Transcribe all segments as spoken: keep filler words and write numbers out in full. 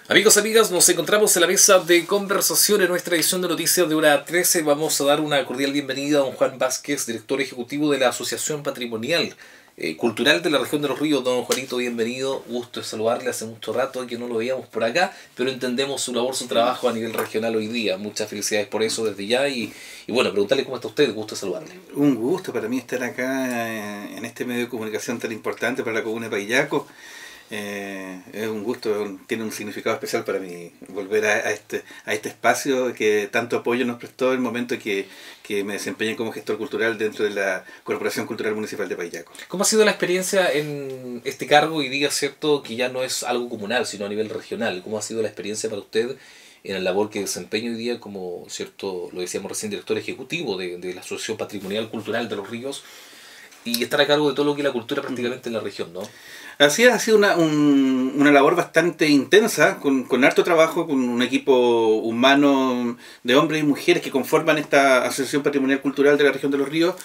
Amigos, amigas, nos encontramos en la mesa de conversación en nuestra edición de noticias de hora trece. Vamos a dar una cordial bienvenida a don Juan Vázquez, director ejecutivo de la Asociación Patrimonial eh, Cultural de la Región de los Ríos. Don Juanito, bienvenido. Gusto de saludarle. Hace mucho rato que no lo veíamos por acá, pero entendemos su labor, su trabajo a nivel regional hoy día. Muchas felicidades por eso desde ya y, y bueno, preguntarle cómo está usted. Gusto de saludarle. Un gusto para mí estar acá en este medio de comunicación tan importante para la comuna de Paillaco. Eh, es un gusto, tiene un significado especial para mí volver a, a, este, a este espacio que tanto apoyo nos prestó en el momento que, que me desempeñé como gestor cultural dentro de la Corporación Cultural Municipal de Paillaco. ¿Cómo ha sido la experiencia en este cargo? Y diga, cierto, que ya no es algo comunal, sino a nivel regional. ¿Cómo ha sido la experiencia para usted en la labor que desempeña hoy día como, cierto, lo decíamos recién, director ejecutivo de, de la Asociación Patrimonial Cultural de los Ríos, y estar a cargo de todo lo que es la cultura prácticamente en la región, ¿no? Así es, ha sido una, un, una labor bastante intensa, con, con harto trabajo, con un equipo humano de hombres y mujeres que conforman esta Asociación Patrimonial Cultural de la Región de los Ríos,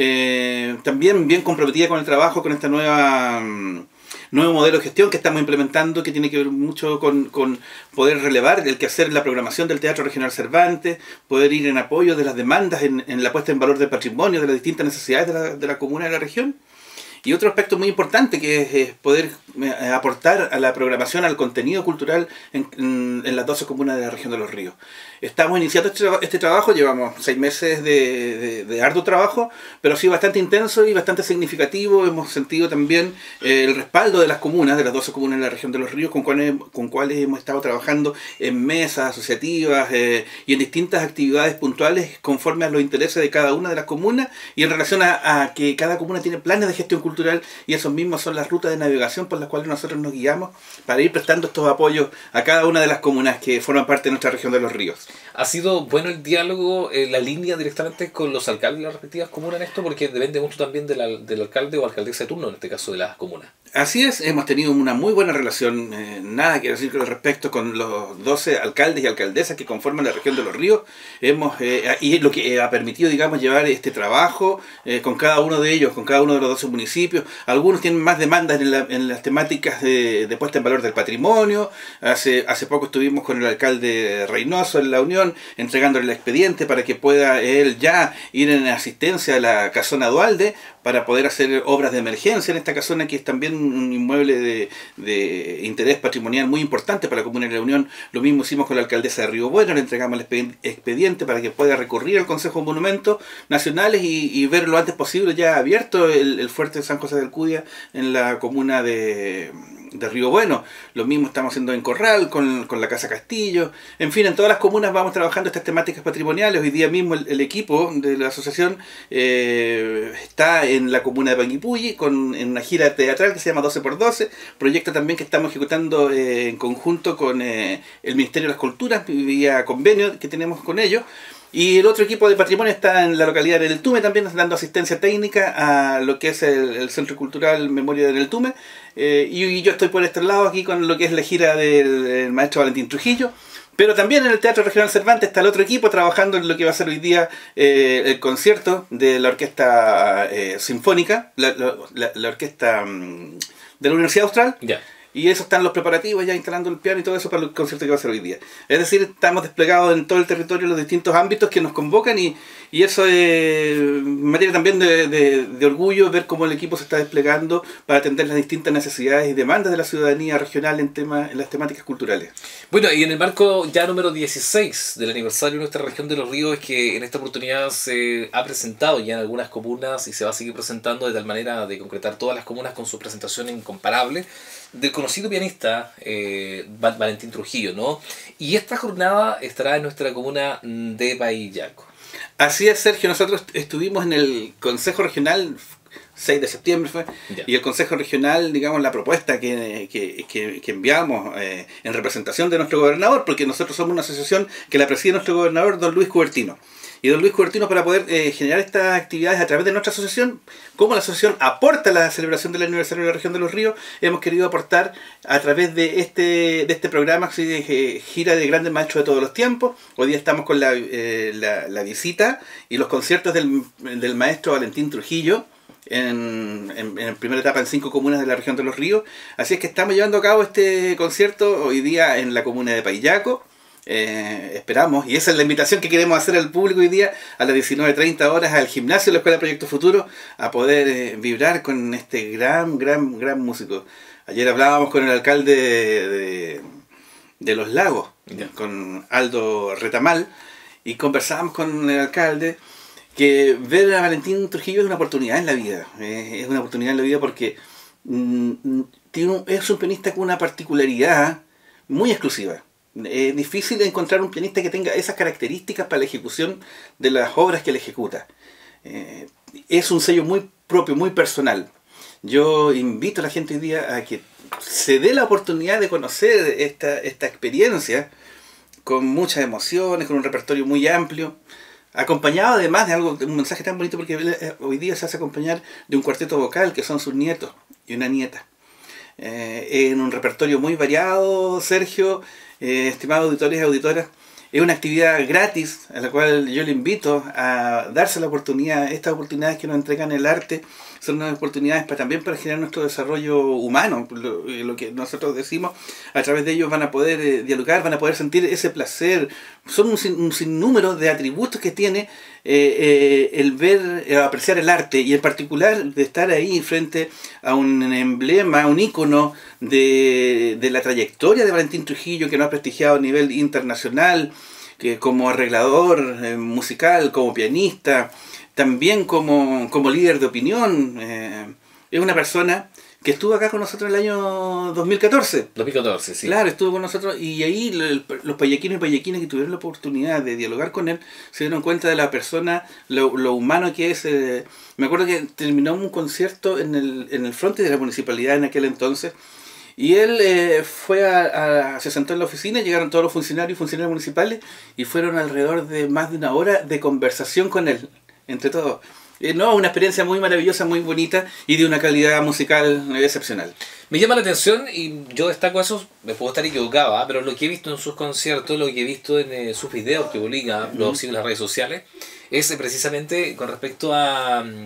eh, también bien comprometida con el trabajo, con esta nueva... nuevo modelo de gestión que estamos implementando, que tiene que ver mucho con, con poder relevar el quehacer, la programación del Teatro Regional Cervantes, poder ir en apoyo de las demandas, en, en la puesta en valor del patrimonio, de las distintas necesidades de la, de la comuna y de la región. Y otro aspecto muy importante que es, es poder eh, aportar a la programación, al contenido cultural en, en, en las doce comunas de la región de los ríos. Estamos iniciando este, este trabajo, llevamos seis meses de, de, de arduo trabajo, pero ha sido bastante intenso y bastante significativo. Hemos sentido también eh, el respaldo de las comunas, de las doce comunas de la región de los ríos, con cuales, con cuales hemos estado trabajando en mesas asociativas eh, y en distintas actividades puntuales conforme a los intereses de cada una de las comunas y en relación a, a que cada comuna tiene planes de gestión cultural. Cultural, y esos mismos son las rutas de navegación por las cuales nosotros nos guiamos para ir prestando estos apoyos a cada una de las comunas que forman parte de nuestra región de los ríos. ¿Ha sido bueno el diálogo, eh, la línea directamente con los alcaldes de las respectivas comunas en esto? Porque depende mucho también de la, del alcalde o alcaldesa de turno, en este caso de las comunas. Así es, hemos tenido una muy buena relación, eh, nada que decir al respecto, con los doce alcaldes y alcaldesas que conforman la región de los ríos. Hemos, eh, y lo que ha permitido, digamos, llevar este trabajo eh, con cada uno de ellos, con cada uno de los doce municipios. Algunos tienen más demandas en, la, en las temáticas de, de puesta en valor del patrimonio. Hace, hace poco estuvimos con el alcalde Reynoso en la Unión, entregándole el expediente para que pueda él ya ir en asistencia a la casona Dualde, para poder hacer obras de emergencia en esta casona, que es también un inmueble de, de interés patrimonial muy importante para la comuna de la Unión. Lo mismo hicimos con la alcaldesa de Río Bueno, le entregamos el expediente para que pueda recurrir al Consejo de Monumentos Nacionales y, y ver lo antes posible ya abierto el, el fuerte de San José del Cudia en la comuna de... de Río Bueno. Lo mismo estamos haciendo en Corral, con, con la Casa Castillo. En fin, en todas las comunas vamos trabajando estas temáticas patrimoniales. Hoy día mismo el, el equipo de la asociación eh, está en la comuna de Panguipulli con, en una gira teatral que se llama doce por doce, proyecto también que estamos ejecutando eh, en conjunto con eh, el Ministerio de las Culturas, vía convenio que tenemos con ellos. Y el otro equipo de patrimonio está en la localidad de El Tume, también dando asistencia técnica a lo que es el, el Centro Cultural Memoria de El Tume. Eh, y, y yo estoy por este lado aquí con lo que es la gira del, del maestro Valentín Trujillo. Pero también en el Teatro Regional Cervantes está el otro equipo trabajando en lo que va a ser hoy día eh, el concierto de la Orquesta eh, Sinfónica, la, la, la Orquesta um, de la Universidad Austral. Ya. Y eso están los preparativos, ya instalando el piano y todo eso para el concierto que va a ser hoy día. Es decir, estamos desplegados en todo el territorio, en los distintos ámbitos que nos convocan y, y eso es materia también de, de, de orgullo ver cómo el equipo se está desplegando para atender las distintas necesidades y demandas de la ciudadanía regional en, tema, en las temáticas culturales. Bueno, y en el marco ya número dieciséis del aniversario de nuestra región de los ríos, es que en esta oportunidad se ha presentado ya en algunas comunas y se va a seguir presentando de tal manera de concretar todas las comunas con su presentación incomparable del conocido pianista eh, Valentín Trujillo, ¿no? Y esta jornada estará en nuestra comuna de Paillaco. Así es, Sergio. Nosotros estuvimos en el Consejo Regional, seis de septiembre fue, ya. Y el Consejo Regional, digamos, la propuesta que, que, que, que enviamos eh, en representación de nuestro gobernador, porque nosotros somos una asociación que la preside nuestro gobernador, don Luis Cubertino. Y don Luis Cubertino, para poder eh, generar estas actividades a través de nuestra asociación, como la asociación aporta a la celebración del aniversario de la región de los ríos, hemos querido aportar a través de este, de este programa que se gira de grandes maestros de todos los tiempos. Hoy día estamos con la, eh, la, la visita y los conciertos del, del maestro Valentín Trujillo, en, en, en primera etapa en cinco comunas de la región de Los Ríos. Así es que estamos llevando a cabo este concierto hoy día en la comuna de Paillaco. Eh, esperamos, y esa es la invitación que queremos hacer al público hoy día a las diecinueve treinta horas al gimnasio de la Escuela Proyecto Futuro, a poder eh, vibrar con este gran, gran, gran músico. Ayer hablábamos con el alcalde de, de, de Los Lagos, yeah. con Aldo Retamal, y conversábamos con el alcalde que ver a Valentín Trujillo es una oportunidad en la vida. Eh, es una oportunidad en la vida porque mm, tiene un, es un pianista con una particularidad muy exclusiva. Es difícil encontrar un pianista que tenga esas características para la ejecución de las obras que él ejecuta. Eh, es un sello muy propio, muy personal. Yo invito a la gente hoy día a que se dé la oportunidad de conocer esta, esta experiencia con muchas emociones, con un repertorio muy amplio, acompañado además de algo, de un mensaje tan bonito, porque hoy día se hace acompañar de un cuarteto vocal que son sus nietos y una nieta. Eh, en un repertorio muy variado, Sergio, eh, estimados auditores y auditoras, es una actividad gratis a la cual yo le invito a darse la oportunidad. Estas oportunidades que nos entregan el arte son unas oportunidades para, también para generar nuestro desarrollo humano. Lo, lo que nosotros decimos, a través de ellos van a poder eh, dialogar, van a poder sentir ese placer. Son un, sin, un sinnúmero de atributos que tiene eh, eh, el ver, eh, apreciar el arte, y en particular de estar ahí frente a un emblema, a un ícono de, de la trayectoria de Valentín Trujillo, que nos ha prestigiado a nivel internacional, que como arreglador eh, musical, como pianista, también como, como líder de opinión. Eh, es una persona que estuvo acá con nosotros en el año dos mil catorce. dos mil catorce, sí. Claro, estuvo con nosotros, y ahí los payaquinos y payaquinas que tuvieron la oportunidad de dialogar con él se dieron cuenta de la persona, lo, lo humano que es. Eh, me acuerdo que terminó un concierto en el, en el frente de la municipalidad en aquel entonces, y él eh, fue a, a, se sentó en la oficina, llegaron todos los funcionarios y funcionarios municipales, y fueron alrededor de más de una hora de conversación con él, entre todos. Eh, no, una experiencia muy maravillosa, muy bonita, y de una calidad musical excepcional. Me llama la atención, y yo destaco eso, me puedo estar equivocado, ¿eh? Pero lo que he visto en sus conciertos, lo que he visto en eh, sus videos que publica, mm. los sigo en las redes sociales, es eh, precisamente con respecto a, a,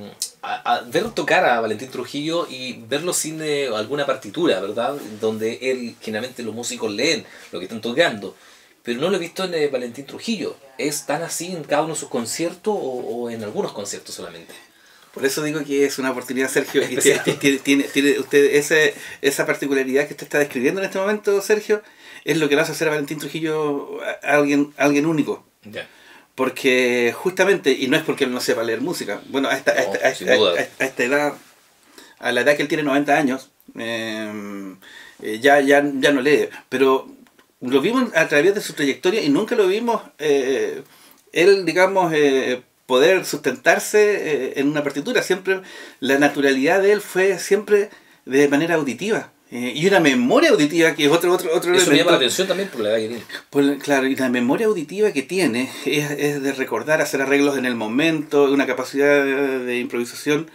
a ver tocar a Valentín Trujillo y verlo sin eh, alguna partitura, ¿verdad? Donde él, generalmente los músicos leen lo que están tocando. Pero no lo he visto en eh, Valentín Trujillo. ¿Es tan así en cada uno de sus conciertos o, o en algunos conciertos solamente? Por eso digo que es una oportunidad, Sergio. Y tiene, tiene, tiene, tiene usted ese, esa particularidad que usted está describiendo en este momento, Sergio, es lo que lo hace hacer a Valentín Trujillo a alguien, a alguien único. Yeah. Porque justamente, y no es porque él no sepa leer música, bueno, a esta, no, a esta, a esta, a, a esta edad, a la edad que él tiene noventa años, eh, ya, ya, ya no lee, pero lo vimos a través de su trayectoria y nunca lo vimos, eh, él, digamos, eh, poder sustentarse eh, en una partitura. Siempre la naturalidad de él fue siempre de manera auditiva. Eh, y una memoria auditiva que es otro otro otro Eso elemento. Me llama la atención también por la edad que tiene. Por, claro, y la memoria auditiva que tiene es, es de recordar, hacer arreglos en el momento, una capacidad de, de improvisación,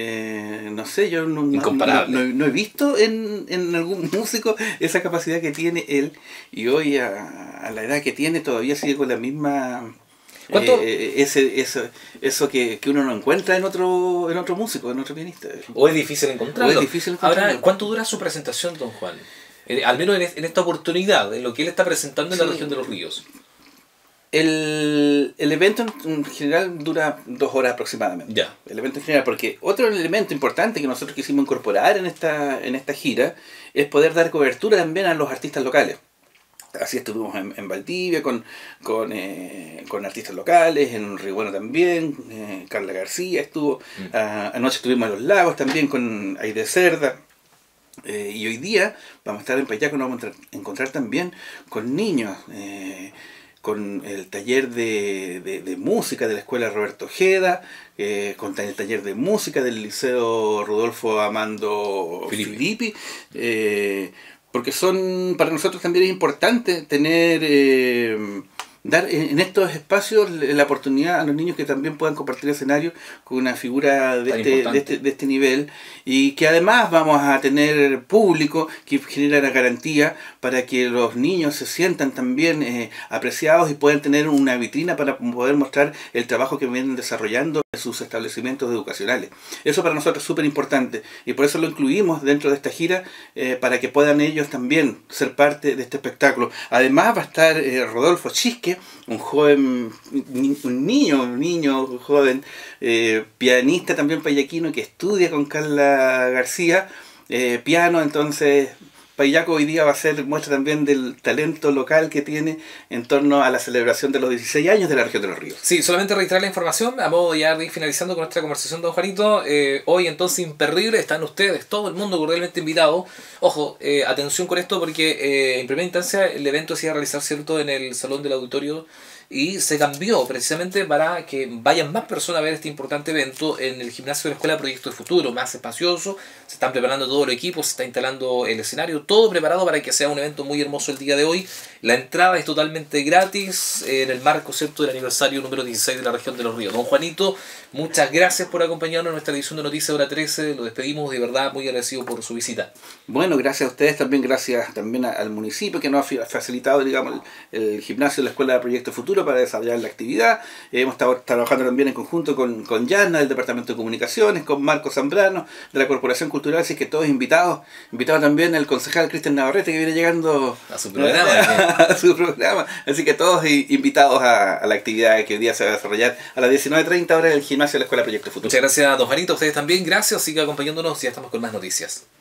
eh, no sé, yo no, Incomparable. no, no, no he visto en, en algún músico esa capacidad que tiene él, y hoy a, a la edad que tiene todavía sigue con la misma... ¿Cuánto? Eh, ese, eso eso que, que uno no encuentra en otro en otro músico, en otro pianista. O es difícil encontrarlo. O es difícil encontrarlo. Ahora, ¿cuánto dura su presentación, don Juan? Eh, al menos en, en esta oportunidad, en lo que él está presentando en sí. la región de Los Ríos. El, el evento en general dura dos horas aproximadamente. Ya. El evento en general, porque otro elemento importante que nosotros quisimos incorporar en esta, en esta gira es poder dar cobertura también a los artistas locales. Así estuvimos en, en Valdivia con, con, eh, con artistas locales, en Río Bueno también, eh, Carla García estuvo, mm. a, anoche estuvimos en Los Lagos también con Aide Cerda, eh, y hoy día vamos a estar en Paillaco, nos vamos a encontrar también con niños, eh, con el taller de, de, de música de la Escuela Roberto Ojeda, eh, con el taller de música del Liceo Rodolfo Amando Filippi, Filippi eh, porque son, para nosotros también es importante tener, eh, dar en estos espacios la oportunidad a los niños que también puedan compartir escenario con una figura de este, de, este, de este nivel, y que además vamos a tener público que genera la garantía para que los niños se sientan también eh, apreciados y puedan tener una vitrina para poder mostrar el trabajo que vienen desarrollando sus establecimientos educacionales. Eso para nosotros es súper importante y por eso lo incluimos dentro de esta gira eh, para que puedan ellos también ser parte de este espectáculo. Además va a estar eh, Rodolfo Chisque, un joven, un niño, un niño un joven eh, pianista también payaquino que estudia con Carla García eh, piano. Entonces Payaco hoy día va a ser muestra también del talento local que tiene en torno a la celebración de los dieciséis años de la región de los ríos. Sí, solamente registrar la información, a modo ya de ir finalizando con nuestra conversación, don Juanito. Eh, hoy entonces imperdible, están ustedes, todo el mundo cordialmente invitado. Ojo, eh, atención con esto porque eh, en primera instancia el evento se iba a realizar, ¿cierto?, en el Salón del Auditorio, y se cambió precisamente para que vayan más personas a ver este importante evento en el gimnasio de la Escuela Proyecto de Futuro, más espacioso. Se están preparando todo el equipo, se está instalando el escenario, todo preparado para que sea un evento muy hermoso el día de hoy. La entrada es totalmente gratis eh, en el marco, ¿cierto?, del aniversario número dieciséis de la región de los ríos. Don Juanito, muchas gracias por acompañarnos en nuestra edición de Noticias Hora trece. Lo despedimos, de verdad muy agradecido por su visita. Bueno, gracias a ustedes, también gracias también al municipio que nos ha facilitado, digamos, el, el gimnasio de la Escuela de Proyecto Futuro para desarrollar la actividad. Eh, hemos estado trabajando también en conjunto con, con Yana, del Departamento de Comunicaciones, con Marco Zambrano, de la Corporación Cultural, así que todos invitados. Invitado también el concejal Cristian Navarrete, que viene llegando a su programa. a su programa. Así que todos invitados a, a la actividad que hoy día se va a desarrollar a las diecinueve treinta horas en el gimnasio de la Escuela de Proyecto Futuro. Muchas gracias, don Juanito. A ustedes también, gracias. Siga acompañándonos, ya estamos con más noticias.